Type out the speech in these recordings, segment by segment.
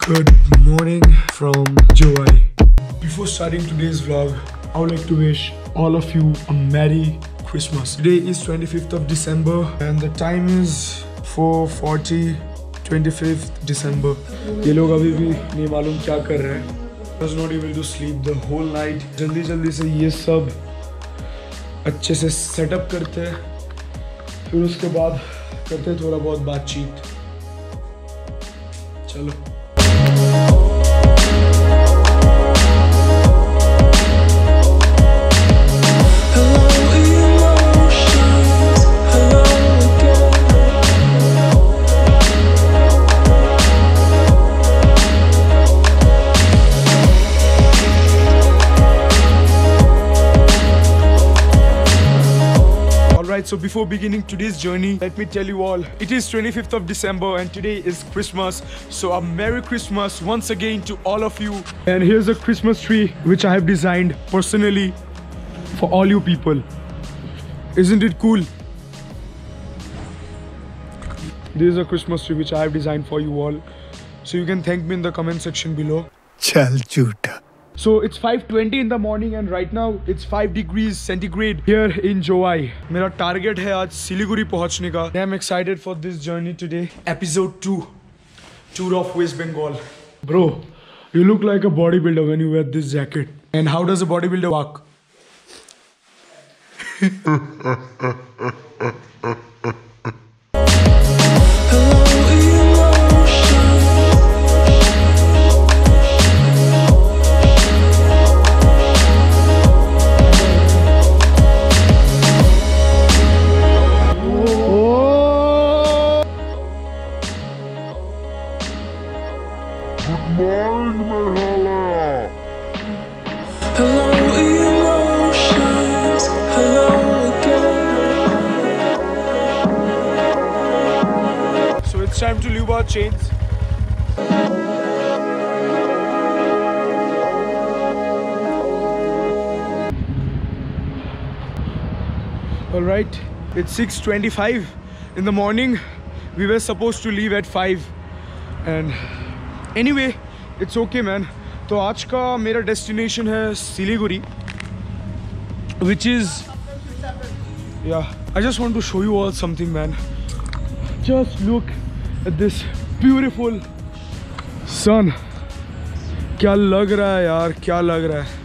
Good morning from JOWAI. Before starting today's vlog, I would like to wish all of you a Merry Christmas. Today is 25th of December and the time is 4:40, 25th December. ये लोग अभी भी नहीं मालूम क्या कर रहे हैं. I was not able to sleep the whole night. जल्दी से ये सब अच्छे से सेटअप करते हैं, फिर उसके बाद करते हैं थोड़ा बहुत बातचीत. चलो. So before beginning today's journey, let me tell you all, it is 25th of December and today is Christmas. So a Merry Christmas once again to all of you. And here's a Christmas tree which I have designed personally for all you people. Isn't it cool? This is a Christmas tree which I have designed for you all. So you can thank me in the comment section below. Chal chuta. So it's 5:20 in the morning and right now it's 5 degrees centigrade here in JOWAI. मेरा target है आज सिलीगुड़ी पहुंचने का. I'm excited for this journey today. Episode 2, Tour of West Bengal. Bro, you look like a bodybuilder when you wear this jacket. And how does a bodybuilder walk? So it's time to leave our chains. All right, it's 6:25 in the morning. We were supposed to leave at 5 and anyway, it's okay man. तो आज का मेरा destination है Siliguri, which is, yeah, I just want to show you all something man. Just look at this beautiful sun. क्या लग रहा है यार, क्या लग रहा है.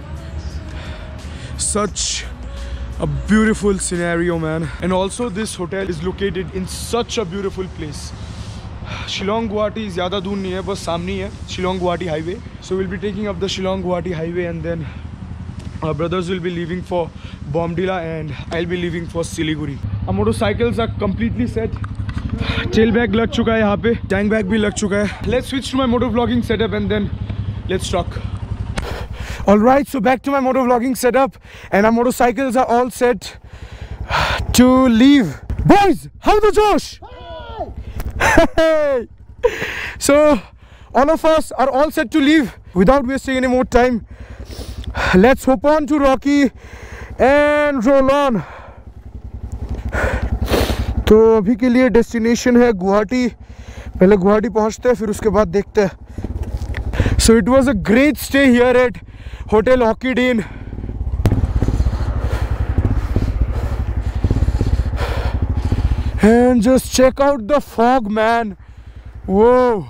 Such a beautiful scenario man. And also this hotel is located in such a beautiful place. Shillong Guwahati ज़्यादा दूर नहीं है, बस सामने ही है Shillong Guwahati highway. So we'll be taking up the Shillong Guwahati highway and then our brothers will be leaving for Bomdila and I'll be leaving for Siliguri. Our motorcycles are completely set. Tail bag लग चुका है यहाँ पे, tank bag भी लग चुका है. Let's switch to my motovlogging setup and then let's talk. Alright, so back to my motovlogging setup and our motorcycles are all set to leave. Boys, how the Josh? Hey! So all of us are all set to leave. Without wasting any more time, let's hop on to Rocky and roll on. तो अभी के लिए destination है गुवाहाटी. पहले गुवाहाटी पहुंचते हैं, फिर उसके बाद देखते हैं. So it was a great stay here at Hotel Orchid Inn. And just check out the fog man. Whoa,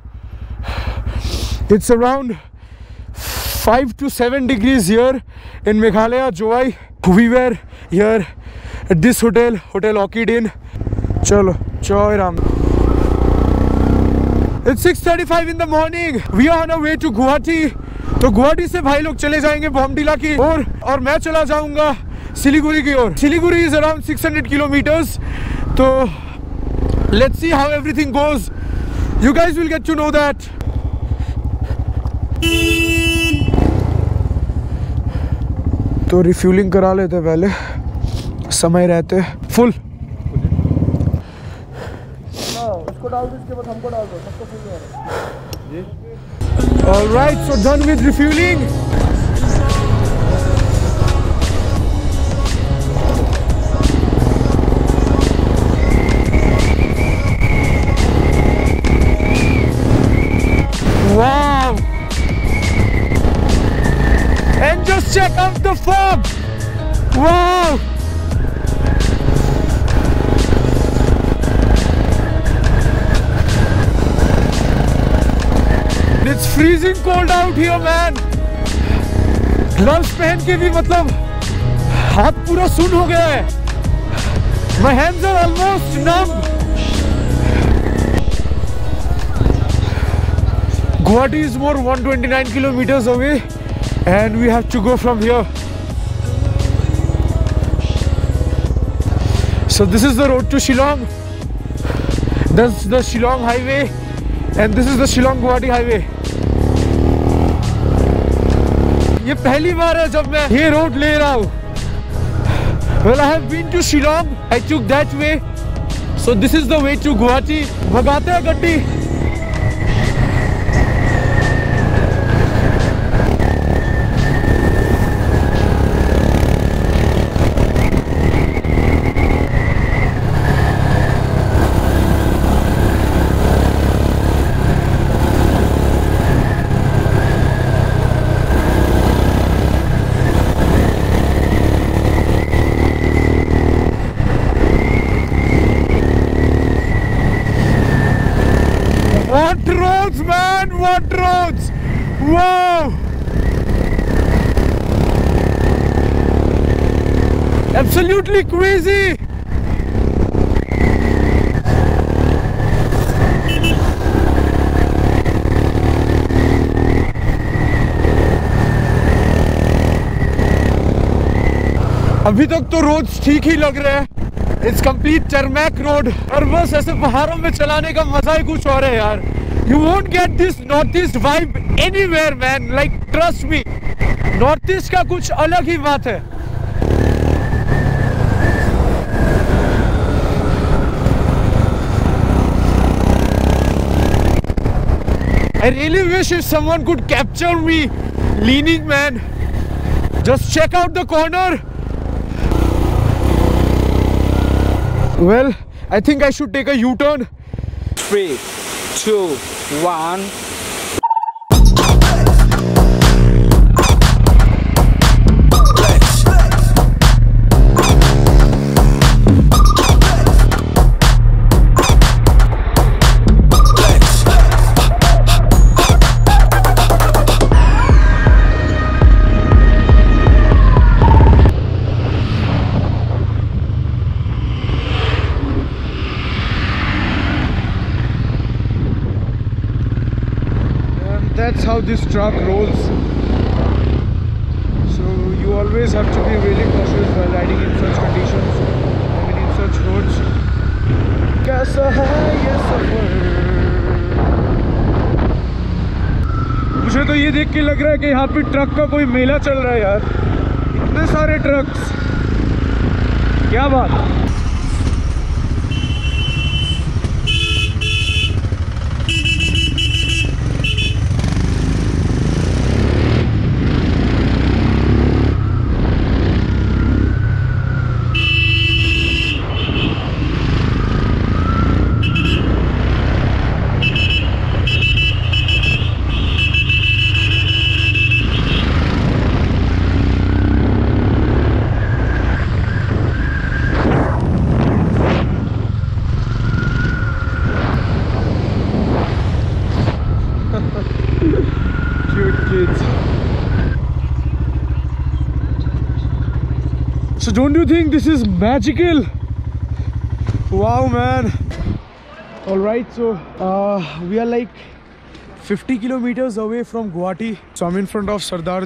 it's around 5 to 7 degrees here in Meghalaya, JOWAI. We were here at this hotel, Hotel Orchid Inn. Chalo, Joy Ram. It's 6:35 in the morning. We are on our way to Guwahati. तो गुवाहाटी से भाई लोग चले जाएंगे बॉम्डिला की ओर और मैं चला जाऊंगा सिलीगुड़ी की ओर. Siliguri is around 600 kilometers. तो let's see how everything goes. You guys will get to know that. तो रिफ्यूलिंग करा लेते पहले, समय रहते फुल. उसको डाल दो, इसके बाद हमको डाल दो, सबको फुल है. All right, so done with refueling. freezing cold out here, man. Gloves पहन के भी मतलब हाथ पूरा सुन हो गया है. My hands are almost numb. Guwahati is more 129 kilometers away, and we have to go from here. So this is the road to Shillong. That's the Shillong highway, and this is the Shillong Guwahati highway. ये पहली बार है जब मैं ये road ले रहा हूँ. Well, I have been to Shillong. I took that way. So this is the way to Guwahati. भगाते हैं गड्डी. What roads, man! What roads! Wow! Absolutely crazy! अभी तक तो रोड्स ठीक ही लग रहे हैं. It's complete tarmac road. और बस ऐसे पहाड़ों में चलाने का मजा ही कुछ और है यार. You won't get this northeast vibe anywhere, man. Like, trust me. Northeast का कुछ अलग ही बात है. I really wish if someone could capture me leaning, man. Just check out the corner. Well, I think I should take a U-turn. 3, 2, 1. That's how this truck rolls. So you always have to be really cautious while riding in such conditions. I mean, in such roads. कैसा है ये सफर? मुझे तो ये देख के लग रहा है कि यहाँ पे ट्रक का कोई मेला चल रहा है यार. इतने सारे ट्रक्स. क्या बात. So don't you think this is magical? Wow, man. All right, so we are like 50 kilometers away from Guwahati. So I'm in front of Sardar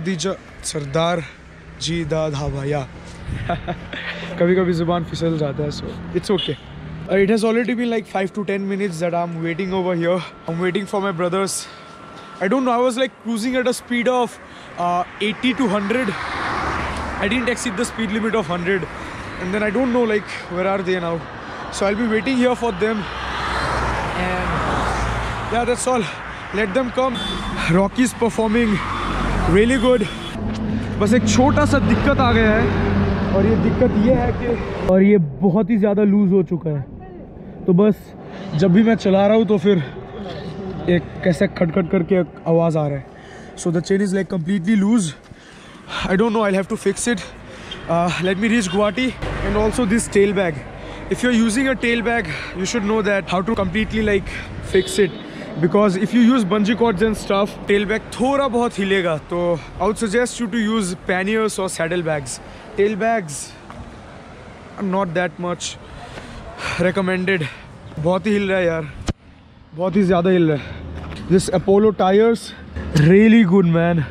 Ji da dhaba. Yeah. कभी-कभी ज़ुबान फिसल जाता है, so it's okay. It has already been like 5 to 10 minutes that I'm waiting over here. I'm waiting for my brothers. I don't know, I was like cruising at a speed of 80 to 100. I didn't exceed the speed limit of 100. And then I don't know like where are they now. So I'll be waiting here for them. And yeah, that's all. Let them come. Rocky's performing really good. बस एक छोटा सा दिक्कत आ गया है. और ये दिक्कत ये है कि और ये बहुत ही ज़्यादा लूज़ हो चुका है. तो बस जब भी मैं चला रहा हूँ तो फिर एक कैसे खटखट करके आवाज़ आ रहा है. So the chain is like completely loose. I don't know, I'll have to fix it. Let me reach Guwahati. And also this tail bag. If you're using a tail bag, you should know that how to completely like fix it. because if you use bungee cords and stuff, tailback थोड़ा बहुत हिलेगा. तो I would suggest you to use panniers or saddlebags. Tailbags are not that much recommended. बहुत ही हिल रहा है यार, बहुत ही ज़्यादा हिल रहा है. This Apollo tires really good man.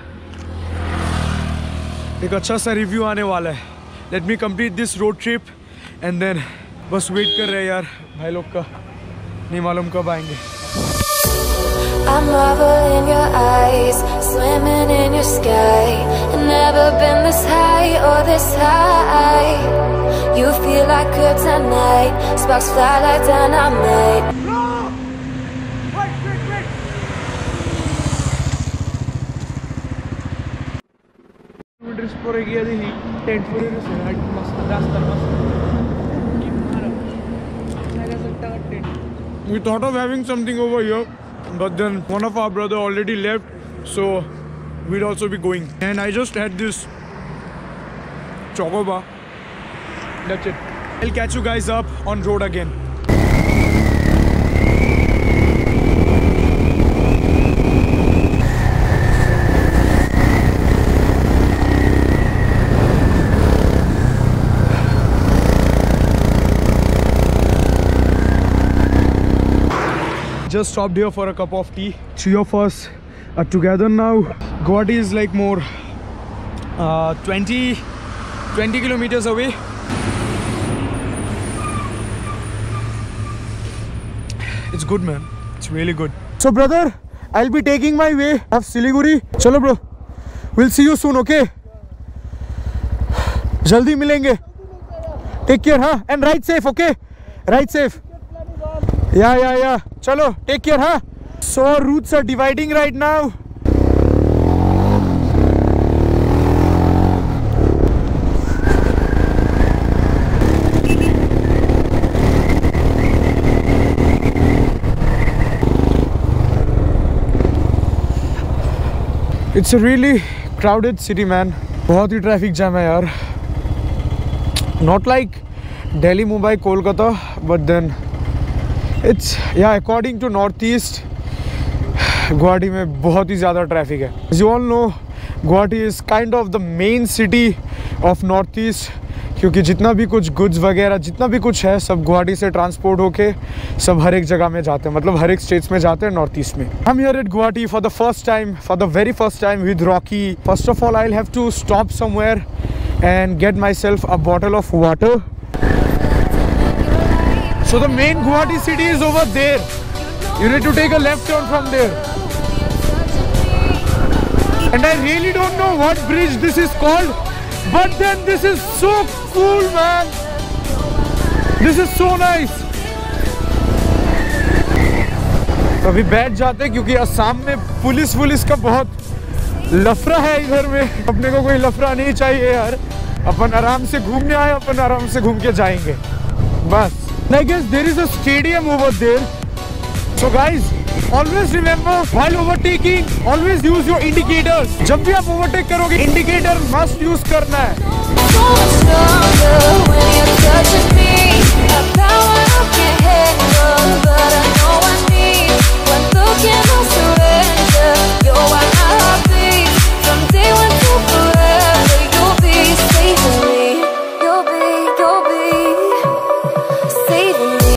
एक अच्छा सा रिव्यू आने वाला है. Let me complete this road trip and then बस वेट कर रहे हैं यार भाई लोग का, नहीं मालूम कब आएंगे. I marvel in your eyes, swimming in your sky. I've never been this high or this high. You feel like kryptonite, sparks fly like dynamite. No! Wait. Kilometers per hour the heat. 10 for it is right. We thought of having something over here, but then one of our brother already left, so we'd also be going. And I just had this choco bar. That's it. I'll catch you guys up on road again. Just stopped here for a cup of tea. 3 of us are together now. Guwahati is like more 20 kilometers away. It's good man, it's really good. So brother, I'll be taking my way of Siliguri. Chalo bro, we'll see you soon, okay? Jaldi milenge. Take care, huh? And ride safe, okay? Ride safe. Yeah. Chalo, take care, huh? So our routes are dividing right now. It's a really crowded city, man. बहुत ही traffic jam है यार. Not like Delhi, Mumbai, Kolkata, but then it's according to Northeast, Guwahati में बहुत ही ज़्यादा traffic है. As you all know, Guwahati is kind of the main city of Northeast, क्योंकि जितना भी कुछ goods वगैरह जितना भी कुछ है सब गुवाहाटी से ट्रांसपोर्ट होके सब हर एक जगह में जाते हैं, मतलब हर एक स्टेट्स में जाते हैं नॉर्थ ईस्ट में. I'm here at Guwahati for the very first time with Rocky. First of all, I'll have to stop somewhere and get myself a bottle of water. So the main Guwahati city is over there. You need to take a left turn from there. And I really don't know what bridge this is called, but then this is so cool, man. This is so nice. तो अभी बैठ जाते हैं क्योंकि असम में police का बहुत लफड़ा है. इधर में अपने को कोई लफड़ा नहीं चाहिए यार. अपन आराम से घूमने आए, अपन आराम से घूम के जाएंगे बस. I guess there is a stadium over there. So guys, always remember while overtaking, always use your indicators. जब भी आप overtake करोगे, indicator must use करना है.